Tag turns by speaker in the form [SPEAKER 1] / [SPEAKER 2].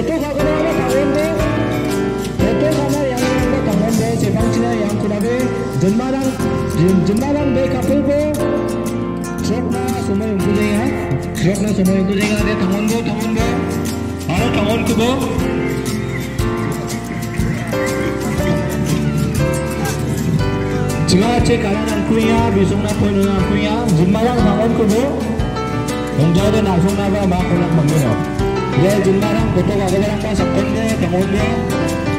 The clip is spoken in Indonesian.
[SPEAKER 1] 저쪽 가거나 강원도 저쪽 가나 양양과 강원도 제방치나 양쿠라베 전마랑 배 가풀고 트럭나 소모 연구쟁이야 트럭나 소모 연구쟁이가 내 강원도 바로 강원 그거 지가 제 가라난 kuya bisong na po nung kuya jimbalang bangon ko bo yung jado na song na ba makunak magmino ya jimbalang koto kagabarang pa sa konde kangonde